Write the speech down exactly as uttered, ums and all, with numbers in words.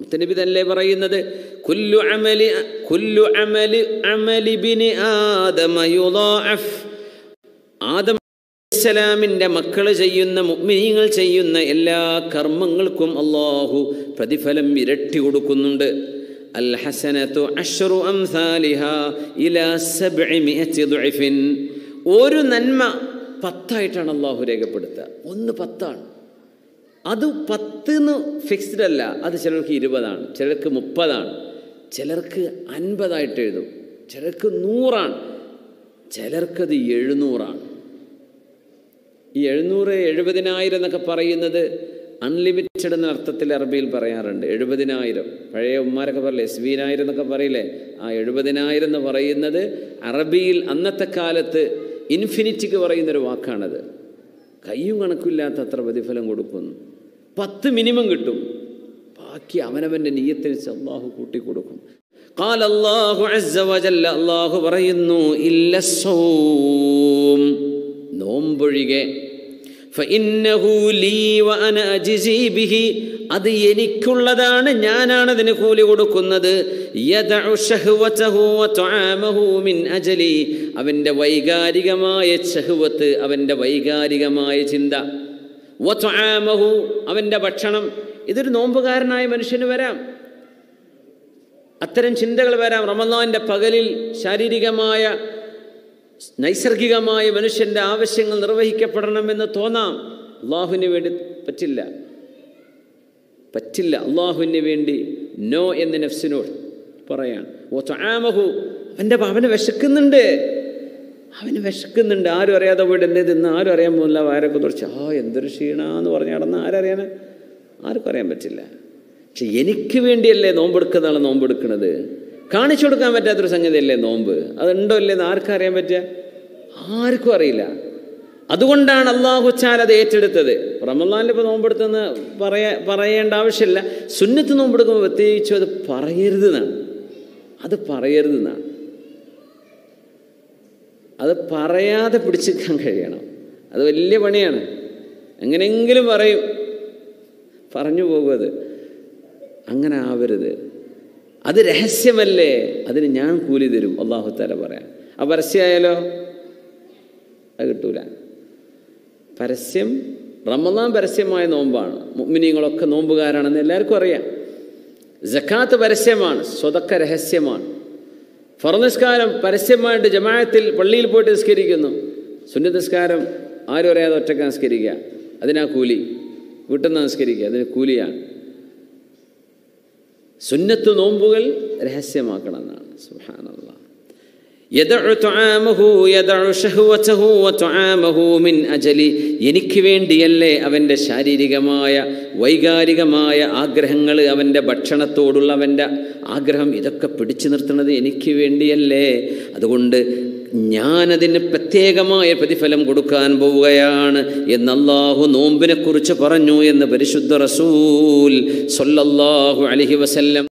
മുത്തനബി തന്നെ പറയുന്നത് കുല്ലു അമലി കുല്ലു അമലി അമലി ബിനി ആദമ യുളാഅഫ്. ആദം അലൈഹിസ്സലാമിൻ്റെ മക്കൾ ചെയ്യുന്ന മുഅ്മിനീങ്ങൾ ചെയ്യുന്ന എല്ലാ കർമ്മങ്ങൾക്കും അല്ലാഹു പ്രതിഫലം ഇരട്ടി കൊടുക്കുന്നുണ്ട്. അൽ ഹസനതു അശ്റു അംസാലിഹാ ഇലാ സബ്ഇമിഅതി ദുഇഫിൻ. ഒരു നന്മ പത്തായിട്ടാണ് അല്ലാഹു രേഖപ്പെടുത്തുക. ഒന്ന് പത്താണ്. അത് പത്തെന്ന് ഫിക്സ്ഡ് അല്ല. അത് ചിലർക്ക് ഇരുപതാണ്, ചിലർക്ക് മുപ്പതാണ്, ചിലർക്ക് അൻപതായിട്ട് എഴുതും, ചിലർക്ക് നൂറാണ്, ചിലർക്കത് എഴുന്നൂറാണ്. ഈ എഴുന്നൂറ് എഴുപതിനായിരം എന്നൊക്കെ പറയുന്നത് അൺലിമിറ്റഡ് എന്ന അർത്ഥത്തിൽ അറബിയിൽ പറയാറുണ്ട്. എഴുപതിനായിരം പഴയ ഉമ്മാരൊക്കെ പറയില്ലേ, എസ്ബീനായിരം എന്നൊക്കെ പറയില്ലേ, ആ എഴുപതിനായിരം എന്ന് പറയുന്നത് അറബിയിൽ അന്നത്തെ കാലത്ത് ഇൻഫിനിറ്റിക്ക് പറയുന്നൊരു വാക്കാണത്. കയ്യും കണക്കില്ലാത്ത അത്ര പ്രതിഫലം കൊടുക്കുന്നു. പത്ത് മിനിമം കിട്ടും, ബാക്കി അവനവൻ്റെ നിയ്യത്തിന് അല്ലാഹു കൂട്ടിക്കൊടുക്കും. ഖാല അല്ലാഹു അസ്സ വജല്ല, അല്ലാഹു പറയുന്നു ഇല്ല സൗം, നോമ്പൊഴികെ, ഫഇന്നഹു ലീ വഅന അജ്സി ബിഹി, അത് എനിക്കുള്ളതാണ്, ഞാനാണ് അതിന് കൂലി കൊടുക്കുന്നത്. യദഉ ശഹ്വതഹു വതആമഹു മിൻ അജ്ലി, അവൻ്റെ വൈകാരികമായ ശഹ്വത്ത്, അവൻ്റെ വൈകാരികമായ ചിന്ത, വതആമഹു, അവൻ്റെ ഭക്ഷണം. ഇതൊരു നോമ്പുകാരനായ മനുഷ്യന് വരാം, അത്തരം ചിന്തകൾ വരാം. റമളാനിൻ്റെ പകലിൽ ശാരീരികമായ നൈസർഗികമായ മനുഷ്യൻ്റെ ആവശ്യങ്ങൾ നിർവഹിക്കപ്പെടണമെന്ന് തോന്നാം. അള്ളാഹുവിന് വേണ്ടി പറ്റില്ല, പറ്റില്ല. അള്ളാഹുവിന് വേണ്ടി നോ എന്ന് നഫ്സിനോട് പറയാൻ. ഓ തആമഹു, അവൻ്റെ അവന് വിശക്കുന്നുണ്ട്, അവന് വിശക്കുന്നുണ്ട്. ആരും അറിയാതെ പോയിട്ട് എന്തേ തിന്ന്, ആരും അറിയാൻ പോകുന്നില്ല. വയറൊക്കെ തുറച്ച് ആ എന്തൊരു ക്ഷീണാന്ന് പറഞ്ഞ് നടന്ന് ആരറിയാൻ, ആർക്കും അറിയാൻ പറ്റില്ല. പക്ഷെ എനിക്ക് വേണ്ടിയല്ലേ നോമ്പെടുക്കുന്നതാണ് നോമ്പെടുക്കുന്നത്. കാണിച്ചു കൊടുക്കാൻ പറ്റാത്തൊരു സംഗതിയല്ലേ നോമ്പ്. അതുണ്ടോ ഇല്ലെന്ന് ആർക്കറിയാൻ പറ്റുക? ആർക്കും അറിയില്ല. അതുകൊണ്ടാണ് അല്ലാഹു തആല അത് ഏറ്റെടുത്തത്. റമളാനിൽ ഇപ്പോൾ നോമ്പെടുത്തെന്ന് പറയാ പറയേണ്ട ആവശ്യമില്ല. സുന്നത്ത് നോമ്പെടുക്കുമ്പോൾ പ്രത്യേകിച്ചും അത് പറയരുതെന്നാണ്, അത് പറയരുതെന്നാണ്. അത് പറയാതെ പിടിച്ചെടുക്കാൻ കഴിയണം. അത് വലിയ പണിയാണ്. എങ്ങനെയെങ്കിലും പറയും, പറഞ്ഞു പോകും. അത് അങ്ങനെ ആവരുത്. അത് രഹസ്യമല്ലേ, അതിന് ഞാൻ കൂലി തരും അല്ലാഹു തആല പറയാം. ആ പരസ്യമായാലോ അത് കിട്ടൂല. പരസ്യം, റമളാൻ പരസ്യമായ നോമ്പാണ്. മുഅ്മിനീങ്ങളൊക്കെ നോമ്പുകാരാണെന്ന് എല്ലാവർക്കും അറിയാം. സക്കാത്ത് പരസ്യമാണ്, സ്വതക്ക രഹസ്യമാണ്. ഫർദ് നിസ്കാരം പരസ്യമായിട്ട് ജമാഅത്തിൽ പള്ളിയിൽ പോയിട്ട് നിസ്കരിക്കുന്നു. സുന്നത്ത് നിസ്കാരം ആരും അറിയാതെ ഒറ്റക്ക് നിസ്കരിക്കുക, അതിനാ കൂലി. വീട്ടിൽ നിന്ന് നിസ്കരിക്കുക, അതിന് കൂലിയാണ്. സുന്നത്ത് നോമ്പുകൾ രഹസ്യമാക്കണം എന്നാണ്. സുബ്ഹാനല്ലാഹ്. യദഉ തആമഹു യദഉ ശഹ്വതഹു വതആമഹു മിൻ അജ്ലി, എനിക്ക് വേണ്ടിയല്ലേ അവൻ്റെ ശാരീരികമായ വൈകാരികമായ ആഗ്രഹങ്ങൾ, അവൻ്റെ ഭക്ഷണത്തോടുള്ള അവൻ്റെ ആഗ്രഹം, ഇതൊക്കെ പിടിച്ചു നിർത്തുന്നത് എനിക്ക് വേണ്ടിയല്ലേ. അതുകൊണ്ട് ഞാനതിന് പ്രത്യേകമായ പ്രതിഫലം കൊടുക്കാൻ പോവുകയാണ് എന്ന് അല്ലാഹു നോമ്പിനെ കുറിച്ച് പറഞ്ഞു എന്ന് പരിശുദ്ധ റസൂൽ സ്വല്ലല്ലാഹു അലൈഹി വസല്ലം.